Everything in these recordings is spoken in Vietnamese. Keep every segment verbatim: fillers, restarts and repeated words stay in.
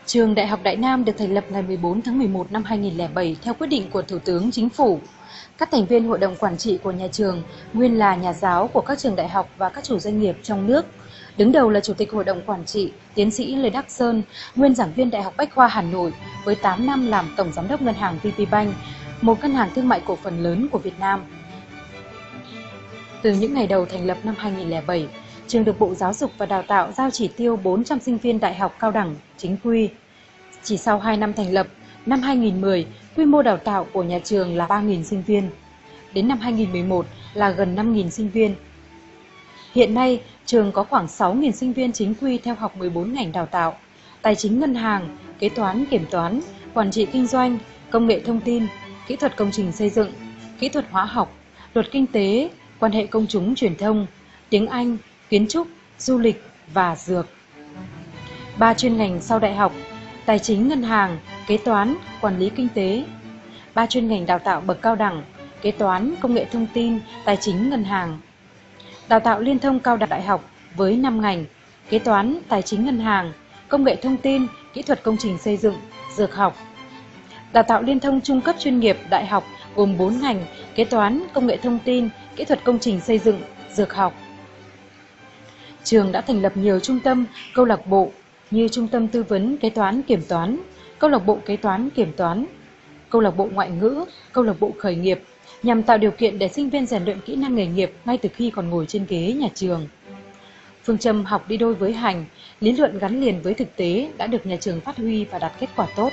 Trường Đại học Đại Nam được thành lập ngày mười bốn tháng mười một năm hai nghìn không trăm lẻ bảy theo quyết định của Thủ tướng Chính phủ. Các thành viên hội đồng quản trị của nhà trường nguyên là nhà giáo của các trường đại học và các chủ doanh nghiệp trong nước. Đứng đầu là Chủ tịch Hội đồng Quản trị, Tiến sĩ Lê Đắc Sơn, nguyên giảng viên Đại học Bách khoa Hà Nội với tám năm làm Tổng Giám đốc Ngân hàng vê pê Bank, một ngân hàng thương mại cổ phần lớn của Việt Nam. Từ những ngày đầu thành lập năm hai nghìn không trăm lẻ bảy, trường được Bộ Giáo dục và Đào tạo giao chỉ tiêu bốn trăm sinh viên đại học cao đẳng chính quy. Chỉ sau hai năm thành lập, năm hai nghìn không trăm mười, quy mô đào tạo của nhà trường là ba nghìn sinh viên. Đến năm hai nghìn không trăm mười một là gần năm nghìn sinh viên. Hiện nay, trường có khoảng sáu nghìn sinh viên chính quy theo học mười bốn ngành đào tạo: tài chính ngân hàng, kế toán kiểm toán, quản trị kinh doanh, công nghệ thông tin, kỹ thuật công trình xây dựng, kỹ thuật hóa học, luật kinh tế, quan hệ công chúng truyền thông, tiếng Anh, kiến trúc, du lịch và dược. Ba chuyên ngành sau đại học: tài chính ngân hàng, kế toán, quản lý kinh tế. Ba chuyên ngành đào tạo bậc cao đẳng: kế toán, công nghệ thông tin, tài chính ngân hàng. Đào tạo liên thông cao đẳng đại học với năm ngành: kế toán, tài chính ngân hàng, công nghệ thông tin, kỹ thuật công trình xây dựng, dược học. Đào tạo liên thông trung cấp chuyên nghiệp đại học gồm bốn ngành: kế toán, công nghệ thông tin, kỹ thuật công trình xây dựng, dược học. Trường đã thành lập nhiều trung tâm, câu lạc bộ như Trung tâm Tư vấn Kế toán Kiểm toán, Câu lạc bộ Kế toán Kiểm toán, Câu lạc bộ Ngoại ngữ, Câu lạc bộ Khởi nghiệp, nhằm tạo điều kiện để sinh viên rèn luyện kỹ năng nghề nghiệp ngay từ khi còn ngồi trên ghế nhà trường. Phương châm học đi đôi với hành, lý luận gắn liền với thực tế đã được nhà trường phát huy và đạt kết quả tốt.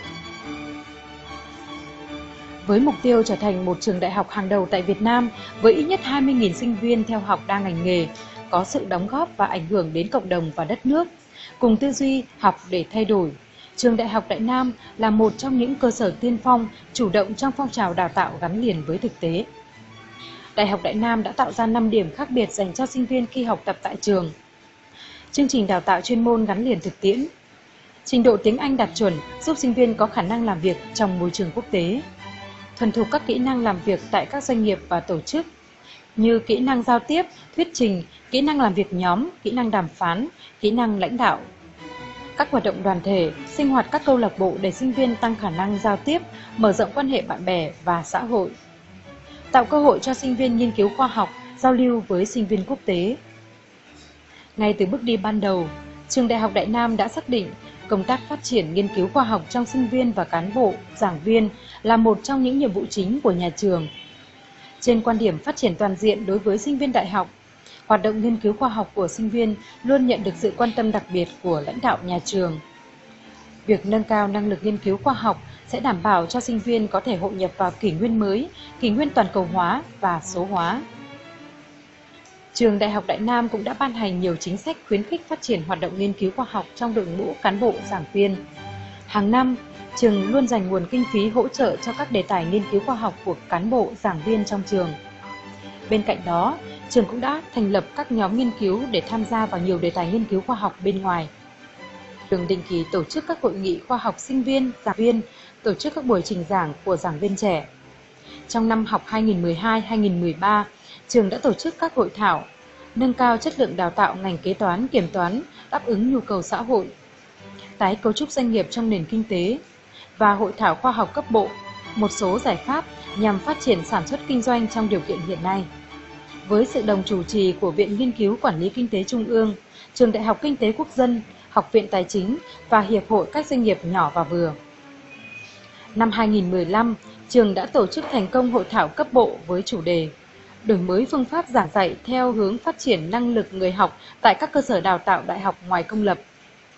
Với mục tiêu trở thành một trường đại học hàng đầu tại Việt Nam với ít nhất hai mươi nghìn sinh viên theo học đa ngành nghề, có sự đóng góp và ảnh hưởng đến cộng đồng và đất nước, cùng tư duy học để thay đổi, Trường Đại học Đại Nam là một trong những cơ sở tiên phong chủ động trong phong trào đào tạo gắn liền với thực tế. Đại học Đại Nam đã tạo ra năm điểm khác biệt dành cho sinh viên khi học tập tại trường. Chương trình đào tạo chuyên môn gắn liền thực tiễn. Trình độ tiếng Anh đạt chuẩn giúp sinh viên có khả năng làm việc trong môi trường quốc tế. Thuần thục các kỹ năng làm việc tại các doanh nghiệp và tổ chức, như kỹ năng giao tiếp, thuyết trình, kỹ năng làm việc nhóm, kỹ năng đàm phán, kỹ năng lãnh đạo. Các hoạt động đoàn thể, sinh hoạt các câu lạc bộ để sinh viên tăng khả năng giao tiếp, mở rộng quan hệ bạn bè và xã hội. Tạo cơ hội cho sinh viên nghiên cứu khoa học, giao lưu với sinh viên quốc tế. Ngay từ bước đi ban đầu, Trường Đại học Đại Nam đã xác định công tác phát triển nghiên cứu khoa học trong sinh viên và cán bộ, giảng viên là một trong những nhiệm vụ chính của nhà trường. Trên quan điểm phát triển toàn diện đối với sinh viên đại học, hoạt động nghiên cứu khoa học của sinh viên luôn nhận được sự quan tâm đặc biệt của lãnh đạo nhà trường. Việc nâng cao năng lực nghiên cứu khoa học sẽ đảm bảo cho sinh viên có thể hội nhập vào kỷ nguyên mới, kỷ nguyên toàn cầu hóa và số hóa. Trường Đại học Đại Nam cũng đã ban hành nhiều chính sách khuyến khích phát triển hoạt động nghiên cứu khoa học trong đội ngũ cán bộ giảng viên. Hàng năm, trường luôn dành nguồn kinh phí hỗ trợ cho các đề tài nghiên cứu khoa học của cán bộ giảng viên trong trường. Bên cạnh đó, trường cũng đã thành lập các nhóm nghiên cứu để tham gia vào nhiều đề tài nghiên cứu khoa học bên ngoài. Trường định kỳ tổ chức các hội nghị khoa học sinh viên, giảng viên, tổ chức các buổi trình giảng của giảng viên trẻ. Trong năm học hai nghìn không trăm mười hai hai nghìn không trăm mười ba, trường đã tổ chức các hội thảo nâng cao chất lượng đào tạo ngành kế toán kiểm toán đáp ứng nhu cầu xã hội, tái cấu trúc doanh nghiệp trong nền kinh tế và hội thảo khoa học cấp bộ, một số giải pháp nhằm phát triển sản xuất kinh doanh trong điều kiện hiện nay. Với sự đồng chủ trì của Viện Nghiên cứu Quản lý Kinh tế Trung ương, Trường Đại học Kinh tế Quốc dân, Học viện Tài chính và Hiệp hội các doanh nghiệp nhỏ và vừa. Năm hai nghìn không trăm mười lăm, trường đã tổ chức thành công hội thảo cấp bộ với chủ đề đổi mới phương pháp giảng dạy theo hướng phát triển năng lực người học tại các cơ sở đào tạo đại học ngoài công lập.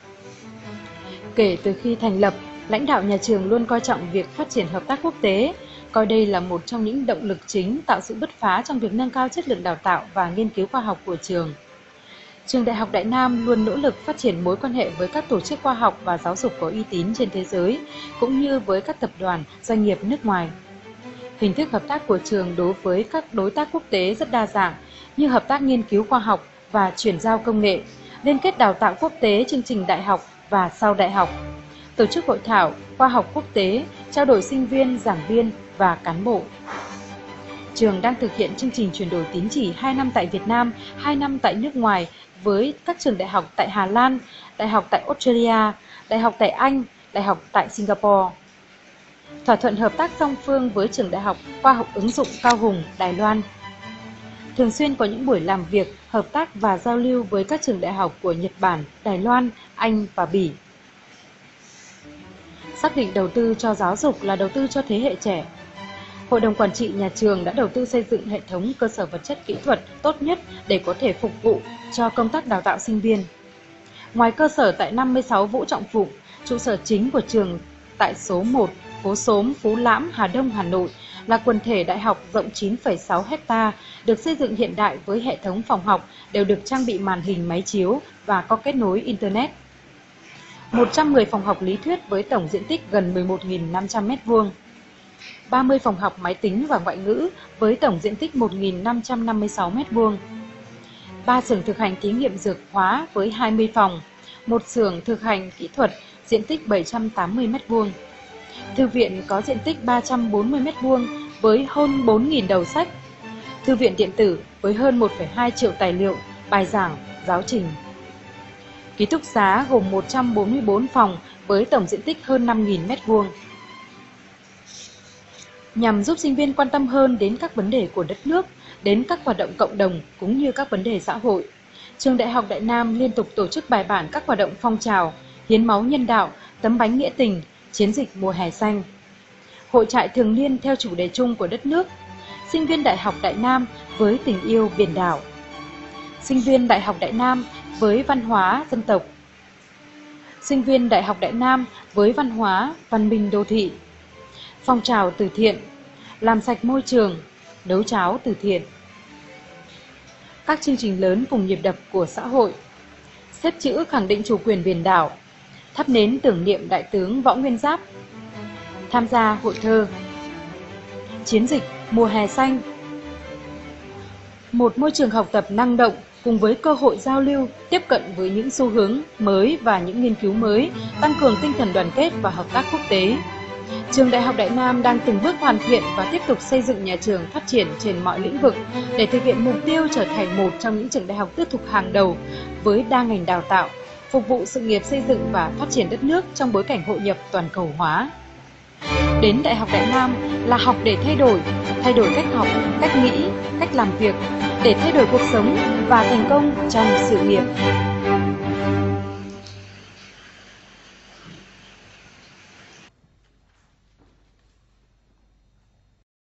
Kể từ khi thành lập, lãnh đạo nhà trường luôn coi trọng việc phát triển hợp tác quốc tế, coi đây là một trong những động lực chính tạo sự bứt phá trong việc nâng cao chất lượng đào tạo và nghiên cứu khoa học của trường. Trường Đại học Đại Nam luôn nỗ lực phát triển mối quan hệ với các tổ chức khoa học và giáo dục có uy tín trên thế giới, cũng như với các tập đoàn, doanh nghiệp nước ngoài. Hình thức hợp tác của trường đối với các đối tác quốc tế rất đa dạng, như hợp tác nghiên cứu khoa học và chuyển giao công nghệ, liên kết đào tạo quốc tế chương trình đại học và sau đại học, tổ chức hội thảo, khoa học quốc tế, trao đổi sinh viên, giảng viên và cán bộ. Trường đang thực hiện chương trình chuyển đổi tín chỉ hai năm tại Việt Nam, hai năm tại nước ngoài với các trường đại học tại Hà Lan, đại học tại Australia, đại học tại Anh, đại đại học tại Singapore. Thỏa thuận hợp tác song phương với trường đại học khoa học ứng dụng Cao Hùng, Đài Loan. Thường xuyên có những buổi làm việc, hợp tác và giao lưu với các trường đại học của Nhật Bản, Đài Loan, Anh và Bỉ. Xác định đầu tư cho giáo dục là đầu tư cho thế hệ trẻ. Hội đồng quản trị nhà trường đã đầu tư xây dựng hệ thống cơ sở vật chất kỹ thuật tốt nhất để có thể phục vụ cho công tác đào tạo sinh viên. Ngoài cơ sở tại năm mươi sáu Vũ Trọng Phụng, trụ sở chính của trường tại số một, phố Xóm, Phú Lãm, Hà Đông, Hà Nội là quần thể đại học rộng chín phẩy sáu héc ta, được xây dựng hiện đại với hệ thống phòng học đều được trang bị màn hình máy chiếu và có kết nối Internet. một trăm mười phòng học lý thuyết với tổng diện tích gần mười một nghìn năm trăm mét vuông. ba mươi phòng học máy tính và ngoại ngữ với tổng diện tích một nghìn năm trăm năm mươi sáu mét vuông. ba xưởng thực hành thí nghiệm dược hóa với hai mươi phòng, một xưởng thực hành kỹ thuật diện tích bảy trăm tám mươi mét vuông. Thư viện có diện tích ba trăm bốn mươi mét vuông với hơn bốn nghìn đầu sách. Thư viện điện tử với hơn một phẩy hai triệu tài liệu, bài giảng, giáo trình. Ký túc xá gồm một trăm bốn mươi bốn phòng với tổng diện tích hơn năm nghìn mét vuông. Nhằm giúp sinh viên quan tâm hơn đến các vấn đề của đất nước, đến các hoạt động cộng đồng cũng như các vấn đề xã hội, Trường Đại học Đại Nam liên tục tổ chức bài bản các hoạt động phong trào, hiến máu nhân đạo, tấm bánh nghĩa tình, chiến dịch mùa hè xanh. Hội trại thường niên theo chủ đề chung của đất nước, sinh viên Đại học Đại Nam với tình yêu biển đảo. Sinh viên Đại học Đại Nam với văn hóa dân tộc. Sinh viên Đại học Đại Nam với văn hóa, văn minh đô thị. Phong trào từ thiện, làm sạch môi trường, nấu cháo từ thiện. Các chương trình lớn cùng nhịp đập của xã hội. Xếp chữ khẳng định chủ quyền biển đảo. Thắp nến tưởng niệm Đại tướng Võ Nguyên Giáp. Tham gia hội thơ. Chiến dịch mùa hè xanh. Một môi trường học tập năng động cùng với cơ hội giao lưu, tiếp cận với những xu hướng mới và những nghiên cứu mới, tăng cường tinh thần đoàn kết và hợp tác quốc tế. Trường Đại học Đại Nam đang từng bước hoàn thiện và tiếp tục xây dựng nhà trường phát triển trên mọi lĩnh vực để thực hiện mục tiêu trở thành một trong những trường đại học tư thục hàng đầu với đa ngành đào tạo, phục vụ sự nghiệp xây dựng và phát triển đất nước trong bối cảnh hội nhập toàn cầu hóa. Đến Đại học Đại Nam là học để thay đổi, thay đổi cách học, cách nghĩ, cách làm việc, để thay đổi cuộc sống và thành công trong sự nghiệp.